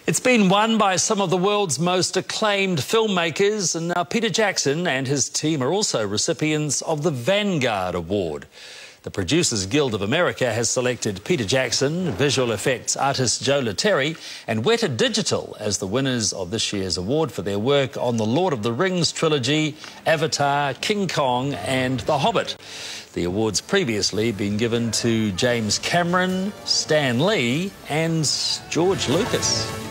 It's been won by some of the world's most acclaimed filmmakers, and now Peter Jackson and his team are also recipients of the Vanguard Award. The Producers Guild of America has selected Peter Jackson, visual effects artist Joe Letteri and Weta Digital as the winners of this year's award for their work on the Lord of the Rings trilogy, Avatar, King Kong and The Hobbit. The award's previously been given to James Cameron, Stan Lee and George Lucas.